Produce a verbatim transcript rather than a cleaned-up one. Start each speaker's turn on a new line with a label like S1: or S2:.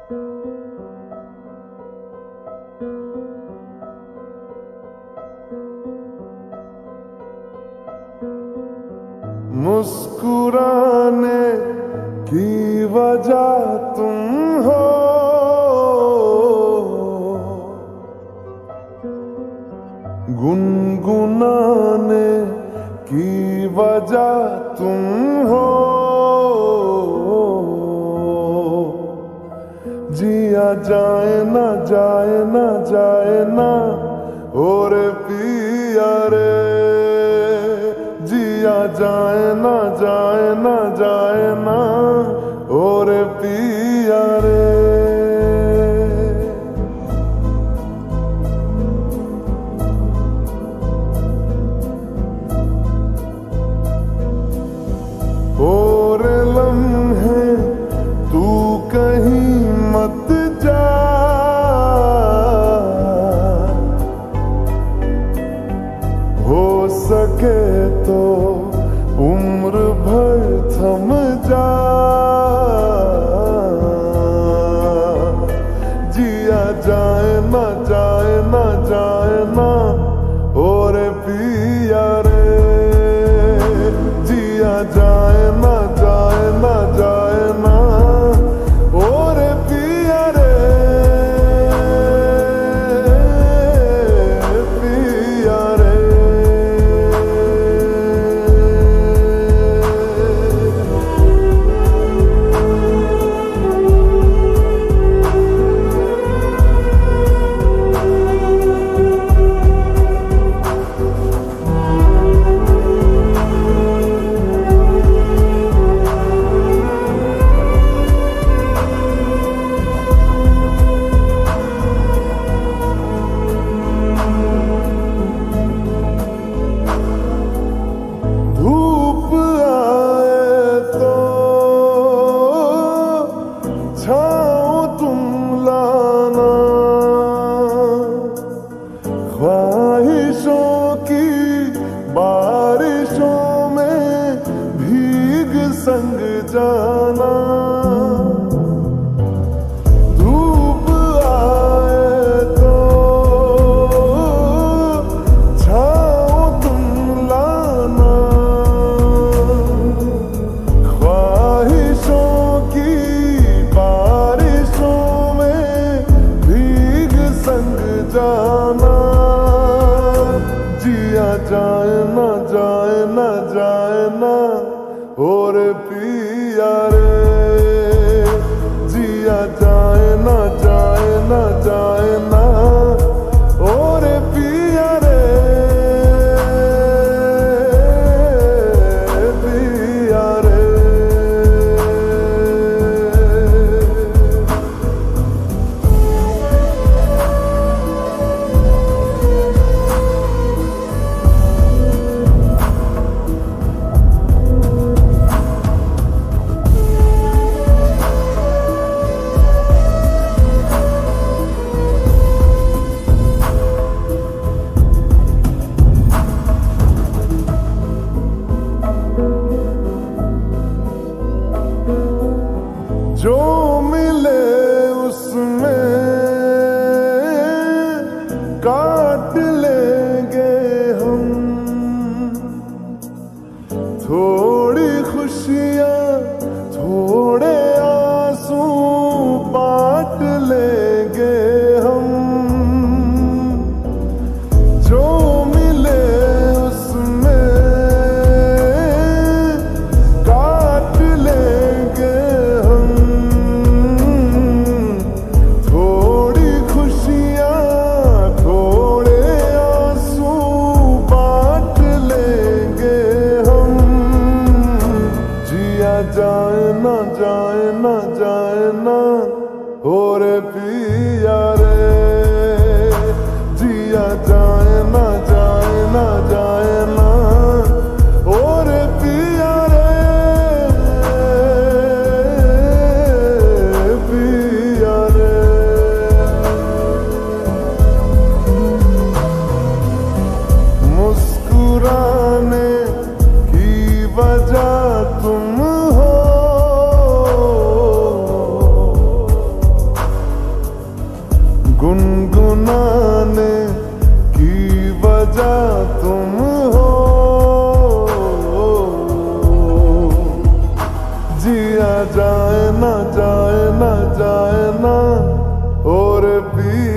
S1: मुस्कुराने की वजह तुम हो, गुनगुनाने की वजह तुम हो, जिया जाए ना जाए ना जाए ना और पिया रे, जिया जाए ना जाए ना जाए ना और पिया रे। और लम्हे तू कहीं मत जा, हो सके तो उम्र भर थम जा, जिया जाए ना जाए ना जाए ना और पिया रे, जिया जाए ना जाए ना जाए ना और पिया रे, पिया रे। ख्वाहिशों की बारिशों में भीग संग जाना, धूप आए तो छाओ तुम लाना, ख्वाहिशों की बारिशों में भीग संग जाना, जिया जाए ना जाए ना जाए ना और पिया रे, जिया जाए ना जाए ना जाए ना और पिया रे, पिया रे। जो मिले उसमें काट लेंगे हम, थोड़ी खुशियाँ थोड़े आंसू बांट लेंगे हम, जो मिले उसमें काट लेंगे हम, थोड़ी खुशियाँ थोड़े आंसू बांट लेंगे हम, जिया जाए ना जाए ना जाए ना और पिया रे, जिया जाए ना जाए ना जाए ना और पिया रे, पिया रे। मुस्कुराने की वजह तुम हो, पिया जाए ना जाए ना जाए ना और पिया